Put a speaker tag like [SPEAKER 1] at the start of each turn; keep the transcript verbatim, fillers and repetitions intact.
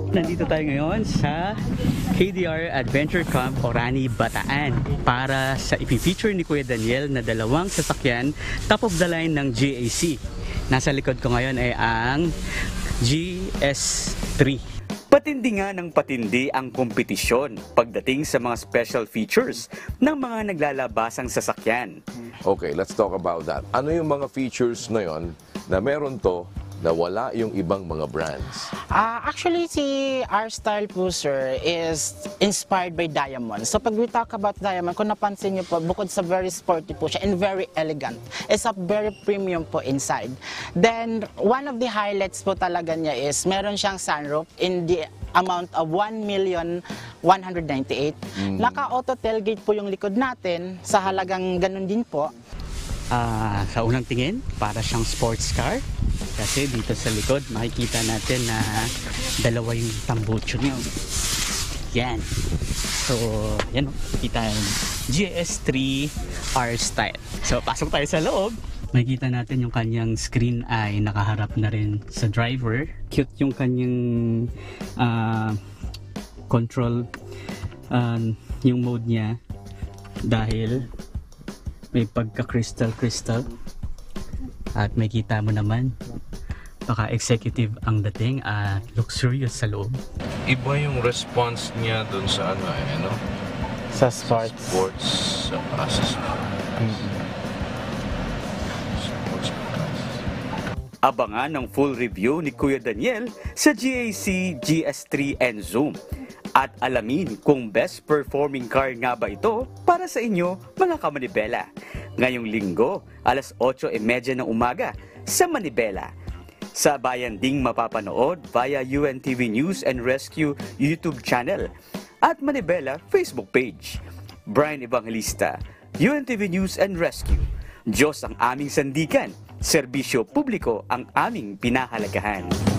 [SPEAKER 1] Nandito tayo ngayon sa K D R Adventure Camp Orani, Bataan para sa ipifeature ni Kuya Daniel na dalawang sasakyan top of the line ng G A C. Nasa likod ko ngayon ay ang G S three. Patindi nga ng patindi ang kompetisyon pagdating sa mga special features ng mga naglalabasang sasakyan.
[SPEAKER 2] Okay, let's talk about that. Ano yung mga features na yon na meron to na wala yung ibang mga brands?
[SPEAKER 3] Uh, actually, si R-Style po, sir, is inspired by Diamond. So pag we talk about Diamond, kung napansin niyo po, bukod sa very sporty po siya and very elegant, it's a very premium po inside. Then, one of the highlights po talaga niya is meron siyang sunroof in the amount of one million one hundred ninety-eight. Mm. Naka-auto tailgate po yung likod natin sa halagang ganun din po.
[SPEAKER 1] Uh, sa unang tingin, para siyang sports car. Kasi dito sa likod, makikita natin na dalawa yung tambucho niyo. Yan. So, yan o. Kita yung G S three R-Style. So, pasok tayo sa loob. Makikita natin yung kanyang screen ay nakaharap na rin sa driver. Cute yung kanyang uh, control, uh, yung mode niya. Dahil may pagka-crystal crystal. At may kita mo naman, baka executive ang dating at luxurious sa loob.
[SPEAKER 2] Iba yung response niya dun sa ano eh, ano?
[SPEAKER 3] Sa sports.
[SPEAKER 2] Sports, sa process. Mm-hmm. Sports cars.
[SPEAKER 1] Abangan ang full review ni Kuya Daniel sa G A C G S three and Zoom. At alamin kung best performing car nga ba ito para sa inyo mga kamanibela. Ngayong linggo, alas otso e media ng umaga sa Manibela. Sa bayan ding mapapanood via U N T V News and Rescue YouTube channel at Manibela Facebook page. Brian Evangelista, U N T V News and Rescue. Diyos ang aming sandigan, serbisyo publiko ang aming pinahalagahan.